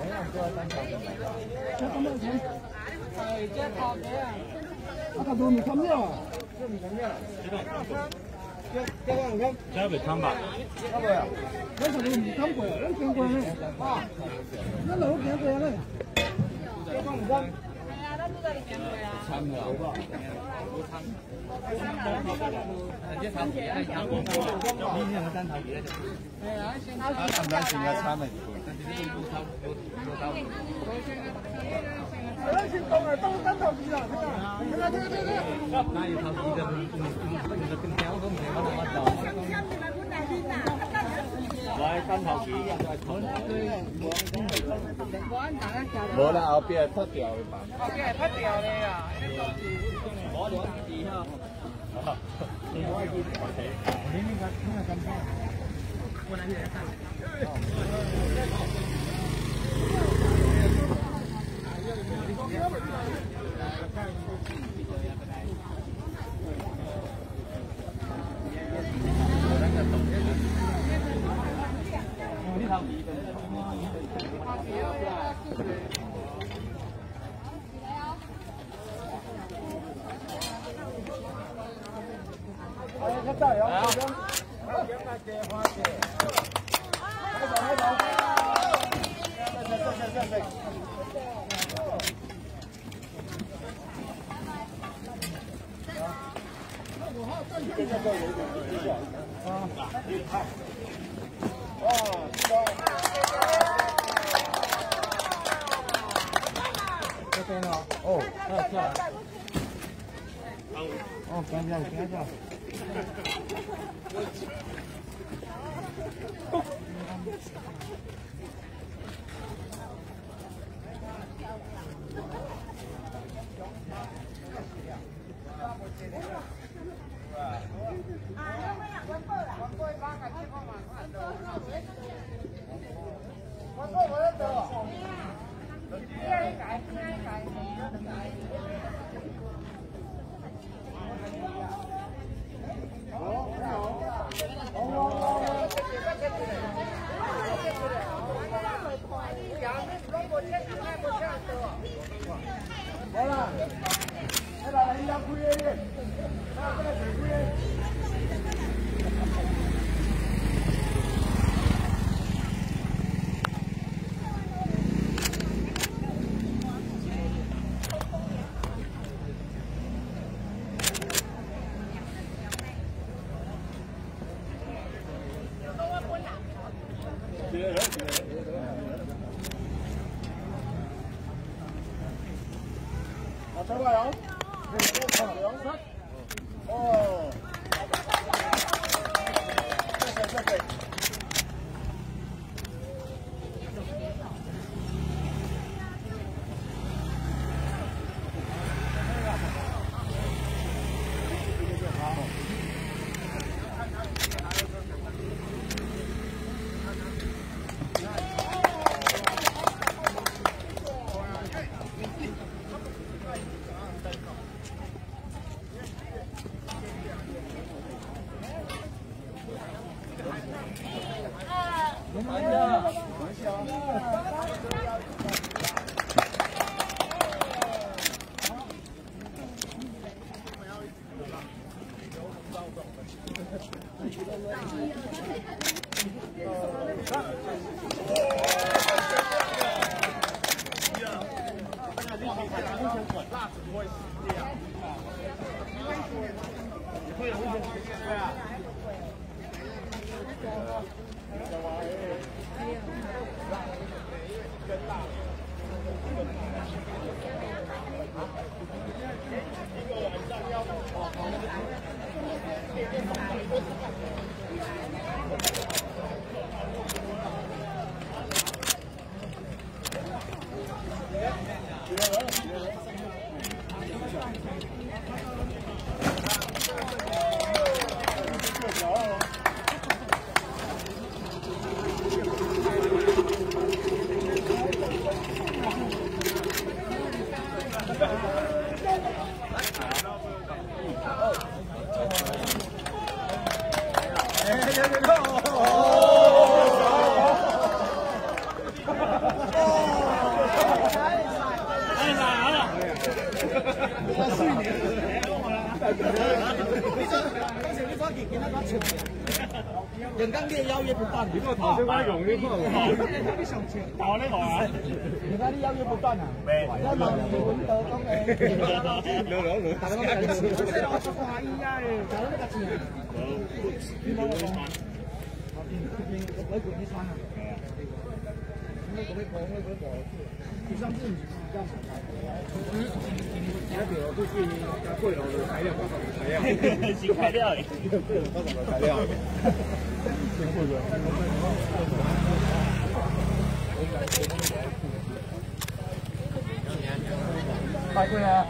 都没看见啊！ 这未看吧？ 我看都没看过，我见过嘞。啊，那老见过嘞。这看不看？哎呀，那都在里面过呀。看不了。这长期还长过，明年的单头节就。哎呀，他们现在产了。单头皮啊，那一套皮的，跟条都没有那么大。来单頭皮，冇啦，後邊係甩掉嘅吧？後邊係甩掉嘅啊！我兩字啦。你可以見我哋，你呢個咁多，我嚟嘅。哦，哦，干掉，干掉。Hasta luego. Oh. 人工你邀约不断， 你个头先我用你看搞呢個啊？ 人家你邀約不斷啊！ 未。 一問本道講嘅。 兩。 大家都係錢，我出下依家嘅，大家都係錢。你冇講。我管你穿啊。你咁樣講咧，嗰個第三次唔係咁。一條都算貴樓嚟睇啊，不同睇啊。 先睇料嚟。 不同睇料。 快佢啊！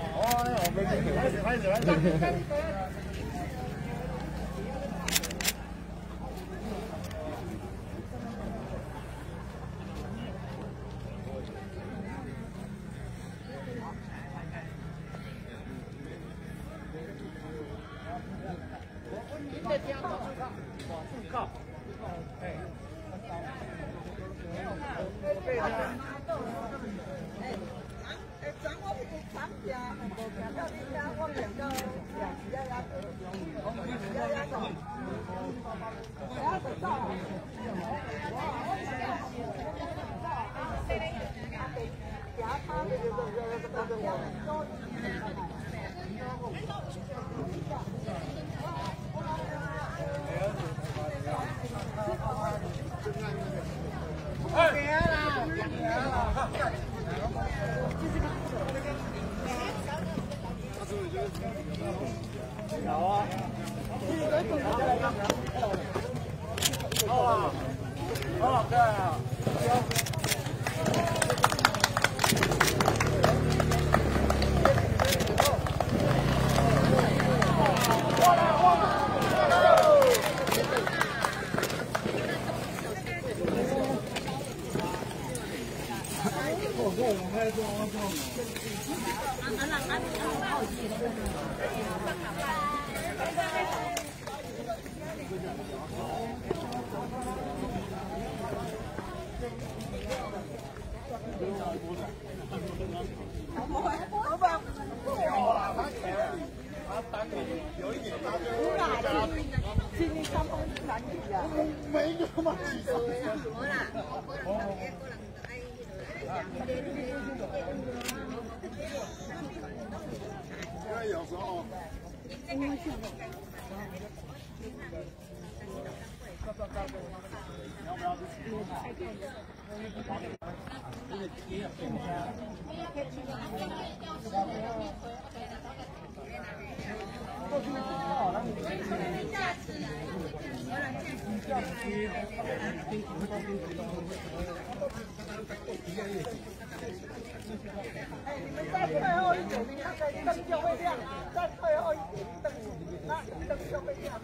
再退后一点，你看灯就会亮；再退后一点，灯就会亮。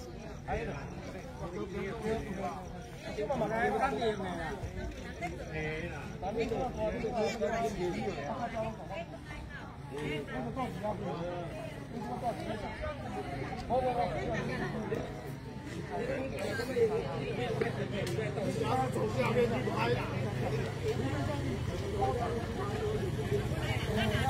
因為問題單嘢嚟啊。咁呢個我呢個好。